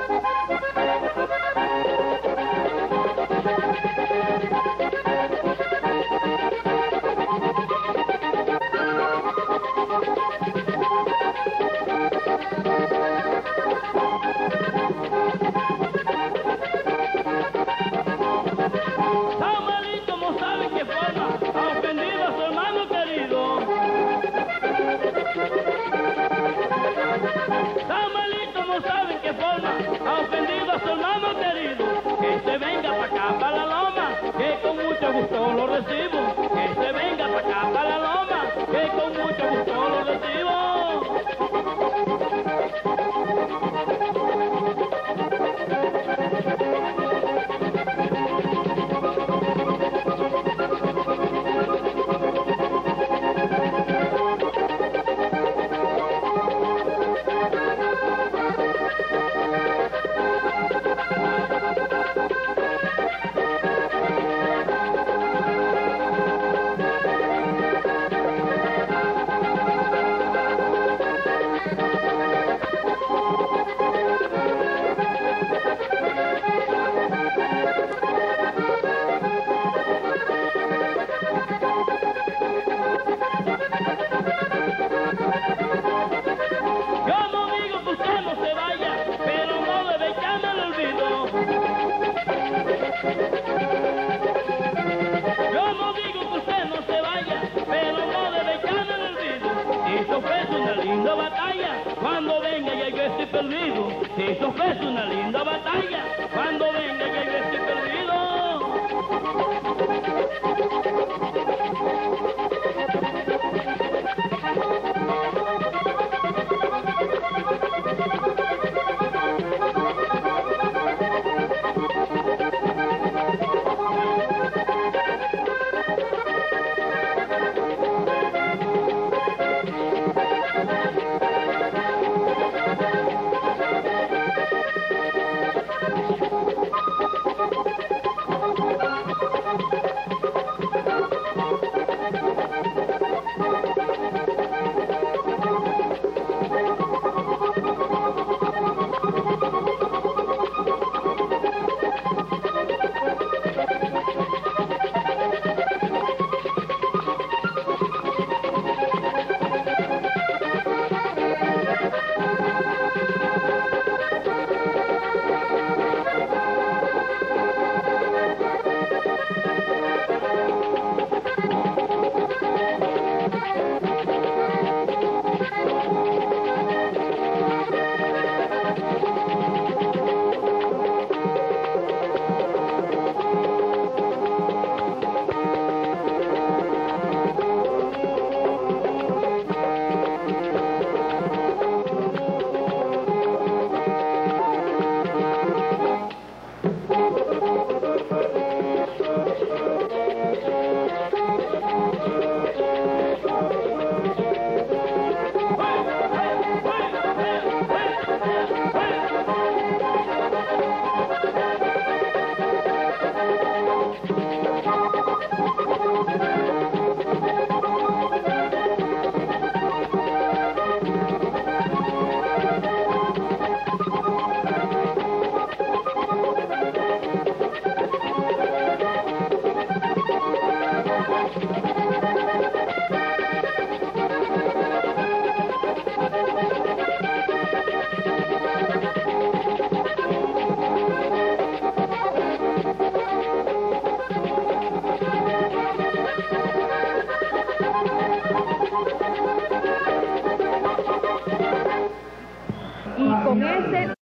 Ha ofendido a su hermano querido, que se venga para acá, para la loma, que con mucho gusto lo recibo, que se venga para acá, para la loma, que con mucho gusto lo recibo. Yo no digo que usted no se vaya, pero no debe echarme en el olvido. Si se ofrece una linda batalla, cuando venga ya yo estoy perdido. Si se ofrece una linda batalla, cuando venga ya yo estoy perdido. Y con ese